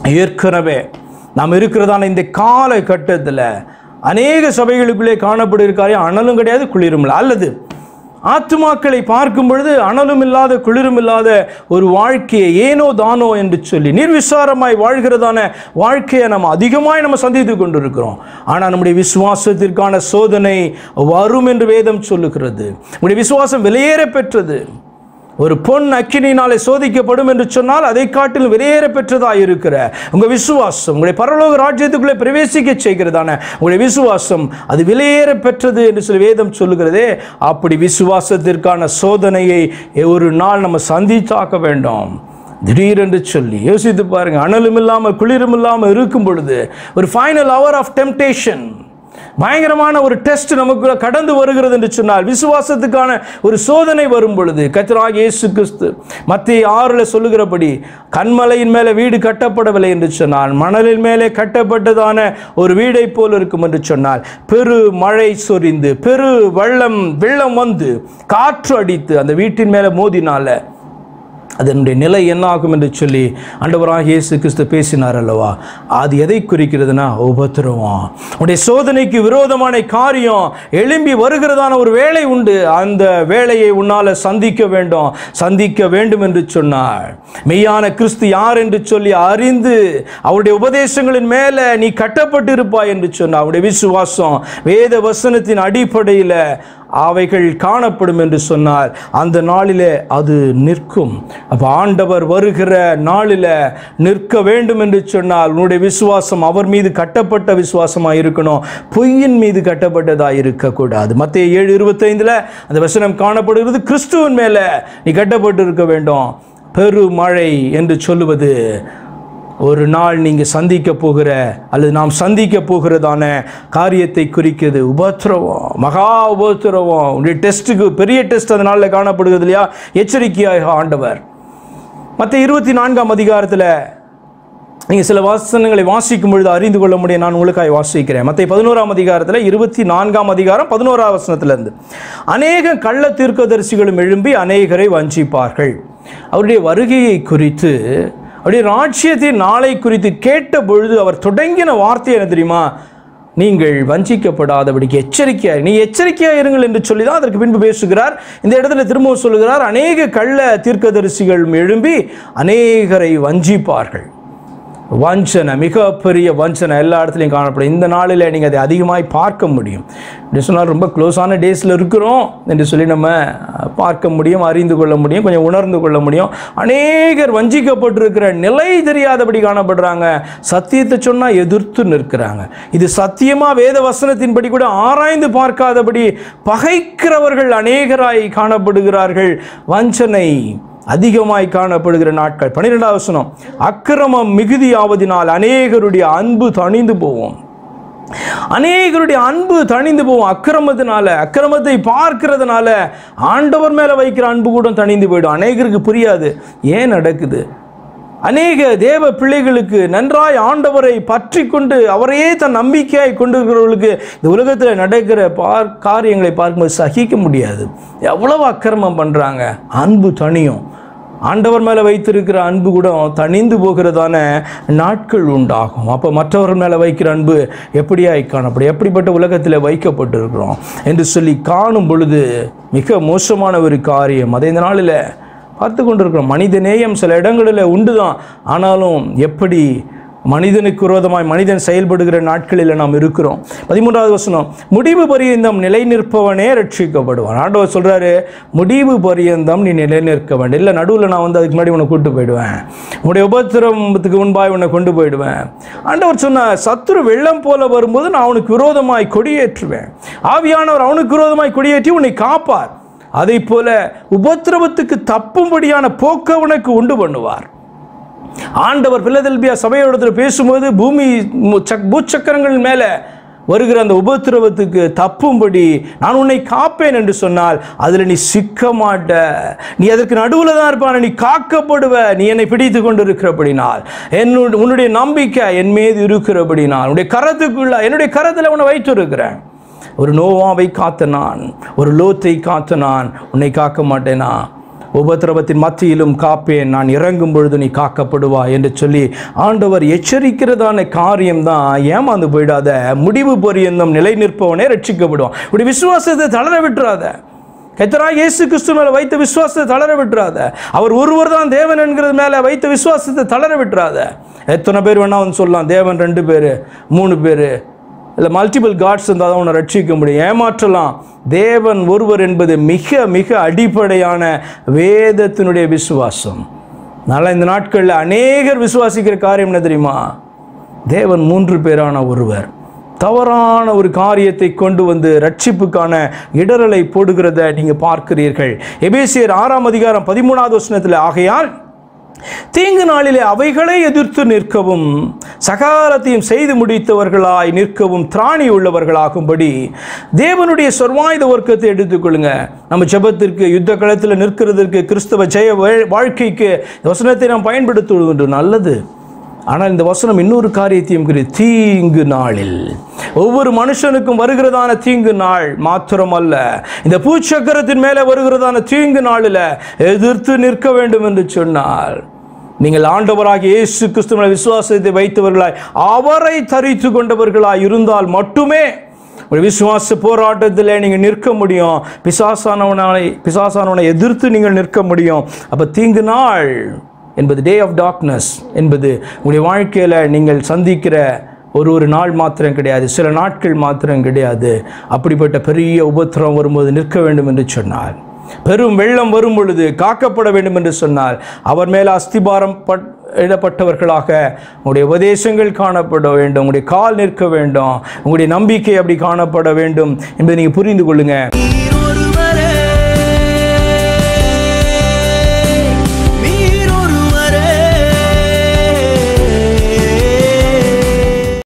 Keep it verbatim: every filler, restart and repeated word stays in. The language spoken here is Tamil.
ஏற்கனவே நாம் இருக்கிறதான இந்த காலகட்டத்தில் அநேக சபைகளுக்குள்ளே காணப்படுகிற காரியம் அனலும் கிடையாது, குளிரும் இல்லை. அல்லது ஆத்துமாக்களை பார்க்கும் பொழுது அனலும் இல்லாத குளிரும் இல்லாத ஒரு வாழ்க்கையை ஏனோ தானோ என்று சொல்லி நிர்விசாரமாய் வாழ்கிறதான வாழ்க்கையை நம்ம அதிகமாய் நம்ம சந்தித்து கொண்டிருக்கிறோம். ஆனால் நம்முடைய விசுவாசத்திற்கான சோதனை வரும் என்று வேதம் சொல்லுகிறது. நம்முடைய விசுவாசம் விலையேற பெற்றது. ஒரு பொன் அக்கினியினாலே சோதிக்கப்படும் என்று சொன்னால் அதை காட்டிலும் வெளியேற பெற்றதாக இருக்கிற உங்கள் விசுவாசம் உங்களுடைய பரலோக ராஜ்யத்துக்குள்ளே பிரவேசிக்க செய்கிறதான உங்களுடைய விசுவாசம் அது வெளியேற பெற்றது என்று சொல்லி வேதம் சொல்லுகிறதே. அப்படி விசுவாசத்திற்கான சோதனையை ஒரு நாள் நம்ம சந்தித்தாக்க வேண்டும். திடீரென்று சொல்லி யோசித்து பாருங்க, அனலும் இல்லாமல் குளிரும் இல்லாமல் இருக்கும் பொழுது ஒரு ஃபைனல் ஹவர் ஆஃப் டெம்டேஷன், பயங்கரமான ஒரு டெஸ்ட் நமக்கு கடந்து வருகிறது என்று சொன்னால், விசுவாசத்துக்கான ஒரு சோதனை வரும் பொழுது கர்த்தராகிய இயேசு கிறிஸ்து மத்தேயு ஆறுல சொல்லுகிறபடி கன்மலையின் மேலே வீடு கட்டப்படவில்லை என்று சொன்னால் மணலின் மேலே கட்டப்பட்டதான ஒரு வீடை போல் இருக்கும் என்று சொன்னால், பெரு மழை சொரிந்து பெரு வெள்ளம் வெள்ளம் வந்து காற்று அடித்து அந்த வீட்டின் மேலே மோதினால அதனுடைய நிலை என்ன ஆகும் என்று சொல்லி ஆண்டவராகிய இயேசு கிறிஸ்து பேசினார் அல்லவா. அது எதை குறிக்கிறதுனா உபத்திரவம். உடைய சோதனைக்கு விரோதமான காரியம் எழும்பி வருகிறதான ஒரு வேலை உண்டு. அந்த வேலையை உன்னால் சந்திக்க வேண்டும் சந்திக்க வேண்டும் என்று சொன்னார். மெய்யான கிறிஸ்து யார் என்று சொல்லி அறிந்து அவருடைய உபதேசங்களின் மேலே நீ கட்டப்பட்டு இருப்பாய் என்று சொன்னார். அவருடைய விசுவாசம் வேத வசனத்தின் அடிப்படையில் அவைகள் காணப்படும் என்று சொன்னார். அந்த நாளிலே அது நிற்கும். அப்போ ஆண்டவர் வருகிற நாளில் நிற்க வேண்டும் என்று சொன்னால் உன்னுடைய விசுவாசம் அவர் மீது கட்டப்பட்ட விசுவாசமாக இருக்கணும், பொய்யின் மீது கட்டப்பட்டதாக இருக்கக்கூடாது. மத்தேயு ஏழு இருபத்தைந்தில் அந்த வசனம் காணப்படுகிறது. கிறிஸ்துவின் மேலே நீ கட்டப்பட்டு இருக்க வேண்டும். பெருமழை என்று சொல்லுவது ஒரு நாள் நீங்கள் சந்திக்க போகிற அல்லது நாம் சந்திக்க போகிறதான காரியத்தை குறிக்கிறது. உபத்திரவம், மகா உபத்திரவம். உடைய டெஸ்ட்டுக்கு பெரிய டெஸ்ட் அதனால காணப்படுகிறது இல்லையா. எச்சரிக்கையாக ஆண்டவர் மத்தேயு இருபத்தி நான்காம் அதிகாரத்தில் நீங்கள் சில வசனங்களை வாசிக்கும் பொழுது அறிந்து கொள்ள முடியும். நான் உங்களுக்காக வாசிக்கிறேன். மத்தேயு பதினோராம் அதிகாரத்தில் இருபத்தி நான்காம் அதிகாரம் பதினோராம் வசனத்திலிருந்து, அநேக கள்ள தீர்க்கதரிசிகளும் எழும்பி அநேகரை வஞ்சிப்பார்கள். அவருடைய வருகையை குறித்து அவருடைய ராஜ்யத்தின் நாளை குறித்து கேட்ட பொழுது அவர் தொடங்கின வார்த்தை என்ன தெரியுமா? நீங்கள் வஞ்சிக்கப்படாதபடிக்கு எச்சரிக்கையாக நீ எச்சரிக்கையாக இருங்கள் என்று சொல்லி தான் அதற்கு பின்பு பேசுகிறார். இந்த இடத்துல திரும்பவும் சொல்லுகிறார், அநேக கள்ள தீர்க்கதரிசிகள் எழும்பி அநேகரை வஞ்சிப்பார்கள். வஞ்சனை, மிகப்பெரிய வஞ்சனை எல்லா இடத்துலையும் காணப்படும். இந்த நாளில் நீங்கள் அதை அதிகமாய் பார்க்க முடியும். இப்படி சொன்னால் ரொம்ப க்ளோஸான டேஸில் இருக்கிறோம் என்று சொல்லி நம்ம பார்க்க முடியும், அறிந்து கொள்ள முடியும், கொஞ்சம் உணர்ந்து கொள்ள முடியும். அநேகர் வஞ்சிக்கப்பட்டிருக்கிற நிலை தெரியாதபடி காணப்படுறாங்க. சத்தியத்தை சொன்னால் எதிர்த்து நிற்கிறாங்க. இது சத்தியமாக வேத வசனத்தின்படி கூட ஆராய்ந்து பார்க்காதபடி பகைக்கிறவர்கள் அநேகராய் காணப்படுகிறார்கள். வஞ்சனை அதிகமாய் காணப்படுகிற நாட்கள். பன்னிரெண்டாவது வசனம், அக்கிரமம் மிகுதியாவதினால் அநேகருடைய அன்பு தணிந்து போவோம். அநேகருடைய அன்பு தணிந்து போவோம். அக்கிரமத்தினால, அக்கிரமத்தை பார்க்கிறதுனால ஆண்டவர் மேலே வைக்கிற அன்பு கூட தணிந்து போயிடும். அநேகருக்கு புரியாது ஏன் நடக்குது. அநேக தேவ பிள்ளைகளுக்கு நன்றாய் ஆண்டவரை பற்றி கொண்டு அவரையே தன் நம்பிக்கையாய் கொண்டிருக்கிறவர்களுக்கு இந்த உலகத்தில் நடக்கிற பார் காரியங்களை பார்க்கும்போது சகிக்க முடியாது. எவ்வளவு அக்கிரமம் பண்ணுறாங்க. அன்பு தணியும். ஆண்டவர் மேலே வைத்திருக்கிற அன்பு கூட தணிந்து போகிறதான நாட்கள் உண்டாகும். அப்போ மற்றவர் மேலே வைக்கிற அன்பு எப்படியாய் காணப்படும், எப்படிப்பட்ட உலகத்தில் வைக்கப்பட்டிருக்கிறோம் என்று சொல்லி காணும் பொழுது மிக மோசமான ஒரு காரியம். அதே இந்த நாளில் பார்த்து கொண்டிருக்கிறோம். மனித நேயம் சில இடங்களில் உண்டு தான், ஆனாலும் எப்படி மனிதனுக்கு விரோதமாய் மனிதன் செயல்படுகிற நாட்களில் நாம் இருக்கிறோம். பதிமூன்றாவது வசனம், முடிவு பரியந்தம் நிலை நிற்பவனே ரட்சிக்கப்படுவான். ஆண்டவர் சொல்கிறாரு, முடிவு பரியந்தம் நீ நிலை நிற்க வேண்டும். இல்லை நடுவில் நான் வந்து அதுக்கு முன்னாடி உன்னை கூட்டு போயிடுவேன், உன்னுடைய உபத்திரவத்துக்கு முன்பாய் உன்னை கொண்டு போயிடுவேன். ஆண்டவர் சொன்ன, சத்துரு வெள்ளம் போல வரும்போது நான் அவனுக்கு விரோதமாய் கொடியேற்றுவேன். ஆவியானவர் அவனுக்கு விரோதமாய் கொடியேற்றி உன்னை காப்பார். அதை போல உபத்திரவத்துக்கு தப்பும்படியான போக்க உனக்கு உண்டு பண்ணுவார். ஆண்டவர் பிலதெல்பியா சபையோடத்தில் பேசும்போது பூமி பூச்சக்கரங்கள் மேலே வருகிற அந்த உபத்திரவத்துக்கு தப்பும்படி நான் உன்னை காப்பேன் என்று சொன்னால் அதில் நீ சிக்க மாட்ட. நீ அதற்கு நடுவில் தான் இருப்பான, நீ காக்கப்படுவ. நீ என்னை பிடித்து கொண்டு இருக்கிறபடினால், என்னுடைய உன்னுடைய நம்பிக்கை என் மீது இருக்கிறபடினால், உன்னுடைய கரத்துக்குள்ள என்னுடைய கரத்தில் உன்னை வைத்து இருக்கிறேன். ஒரு நோவாவை காத்த நான், ஒரு லோத்தை காத்த நான் உன்னை காக்க மாட்டேனா? உபத்திரவத்தின் மத்தியிலும் காப்பேன், நான் இறங்கும் பொழுது நீ காக்கப்படுவா என்று சொல்லி ஆண்டவர் எச்சரிக்கிறதான காரியம்தான். ஏமாந்து போயிடாத, முடிவு பரியந்தம் நிலை நிற்பவனே ரட்சிக்கப்படுவான். இப்படி விசுவாசத்தை தளர விட்டுறாத. கர்த்தராகிய இயேசு கிறிஸ்து மேலே வைத்த விசுவாசத்தை தளர விட்டுறாத. அவர் ஒருவர் தான் தேவன் என்கிறது மேலே வைத்த விசுவாசத்தை தளர விட்டுறாத. எத்தனை பேர் வேணா வந்து சொல்லலாம், தேவன் ரெண்டு பேர் மூணு பேர் இல்லை மல்டிபிள் காட்ஸ் இருந்தால் தான் உன்னை ரட்சிக்க முடியும். ஏமாற்றலாம். தேவன் ஒருவர் என்பது மிக மிக அடிப்படையான வேதத்தினுடைய விசுவாசம். அதனால் இந்த நாட்களில் அநேகர் விசுவாசிக்கிற காரியம் என்ன தெரியுமா? தேவன் மூன்று பேரான ஒருவர். தவறான ஒரு காரியத்தை கொண்டு வந்து ரட்சிப்புக்கான இடரலை போடுகிறத நீங்கள் பார்க்கிறீர்கள். எபேசியர் ஆறாம் அதிகாரம் பதிமூணாவது வசனத்தில், ஆகையால் தீங்கு நாளிலே அவைகளை எதிர்த்து நிற்கவும் சகாலத்தையும் செய்து முடித்தவர்களாய் நிற்கவும் திராணி உள்ளவர்களாகும்படி தேவனுடைய சர்வாயுத வர்க்கத்தை எடுத்துக்கொள்ளுங்க. நம்ம ஜெபத்திற்கு, யுத்த களத்தில் நிற்கிறதுக்கு, கிறிஸ்தவ ஜெய வாழ்க்கைக்கு வசனத்தை நாம் பயன்படுத்துவது நல்லது. ஆனால் இந்த வசனம் இன்னொரு காரியத்தையும் குறி, தீங்கு நாளில், ஒவ்வொரு மனுஷனுக்கும் வருகிறதான தீங்கு நாள் மாத்திரமல்ல, இந்த பூச்சக்கரத்தின் மேலே வருகிறதான தீங்கு நாளில் எதிர்த்து நிற்க வேண்டும் என்று சொன்னால், நீங்கள் ஆண்டவராகிய இயேசு கிறிஸ்துவின் விசுவாசத்தை வைத்தவர்களாய் அவரை தரித்து கொண்டவர்களாய் இருந்தால் மட்டுமே ஒரு விசுவாச போராட்டத்தில் நீங்கள் நிற்க முடியும். பிசாசானவனை பிசாசானவனை எதிர்த்து நீங்கள் நிற்க முடியும். அப்போ தீங்கு நாள் என்பது, டே ஆஃப் டார்க்னஸ் என்பது உங்களுடைய வாழ்க்கையில் நீங்கள் சந்திக்கிற ஒரு ஒரு நாள் மாத்திரம் கிடையாது, சில நாட்கள் மாத்திரம் கிடையாது. அப்படிப்பட்ட பெரிய உபத்திரம் வரும்போது நிற்க வேண்டும் என்று சொன்னார். பெரும் வெள்ளம் வரும் பொழுது காக்கப்பட வேண்டும் என்று சொன்னார். அவர் மேலே அஸ்திபாரம் இடப்பட்டவர்களாக உங்களுடைய உபதேசங்கள் காணப்பட வேண்டும், உங்களுடைய கால் நிற்க வேண்டும், உங்களுடைய நம்பிக்கை அப்படி காணப்பட வேண்டும் என்பதை நீங்கள் புரிந்து கொள்ளுங்க.